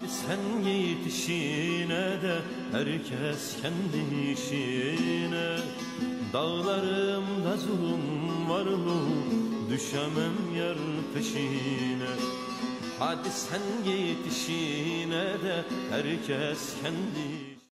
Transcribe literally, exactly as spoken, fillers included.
Sen git işine de herkes kendi işine. Dağlarımda zulüm var mı, düşemem yar peşine. Hadi sen git işine de herkes kendi